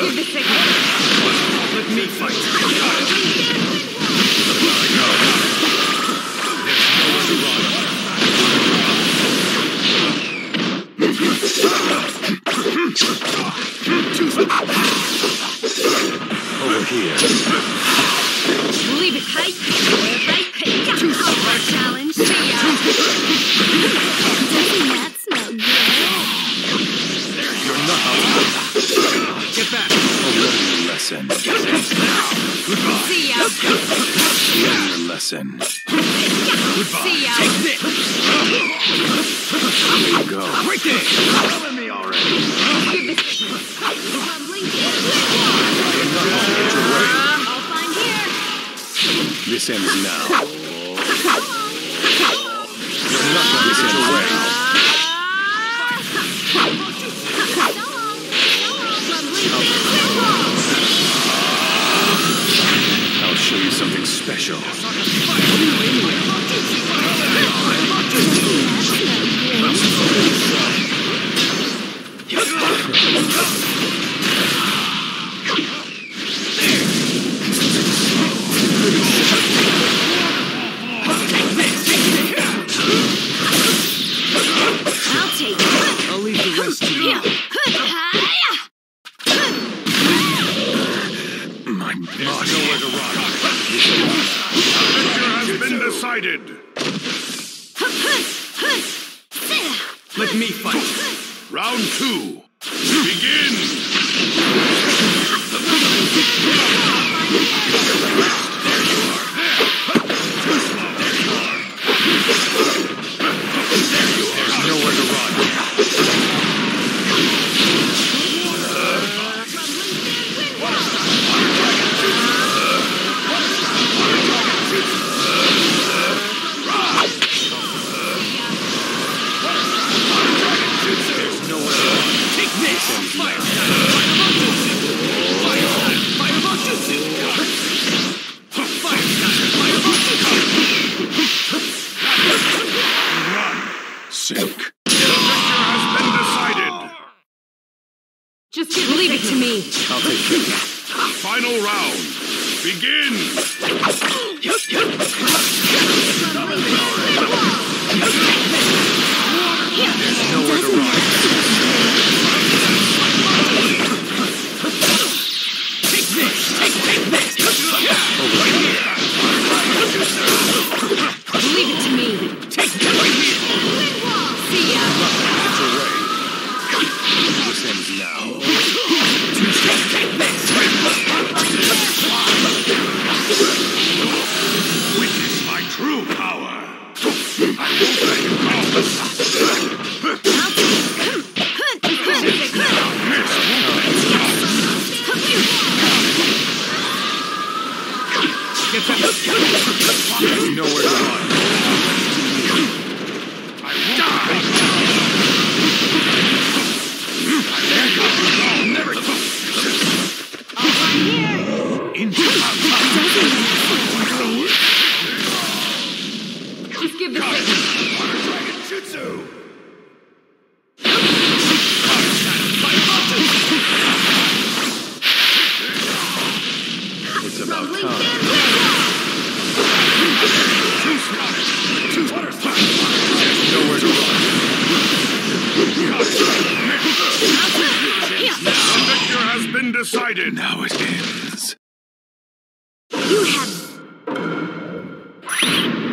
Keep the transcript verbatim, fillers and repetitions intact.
Give the signal. Let me fight. Over here. Leave it tight. Right. Power challenge. See ya. Doesn't that smell good? You're not out. Get back. A learning lesson. See ya. Learn your lesson. Goodbye. See ya. Take this. There you go. Right there. Killing me already. Give the signal. Rumbling. You're not going to get your way. I'll find here. This ends now. You're not going to get your way. I'll show you something special. I'll take it. I'll leave the rest to you. My body. Nowhere to run. Victor has been decided. Let me fight. Round two. Begin. There's nowhere to run. Take this. Fire. Sick. Victor has been decided. Just leave it to me. I'll take care of it. Final round. Begin. There's nowhere to run. Take this. Take, take this. Over here. Leave it to me. Take this right here. See ya. Get your way. This ends now. Take this. Witness my true power. I won't let you go. Get back. There's nowhere to run. I won't die. There you go. Never. Into my Just give the signal. Water Dragon Jutsu. It's about time. Two spiders. Two water spiders. There's nowhere to run. The victor has been decided. Now it ends. You have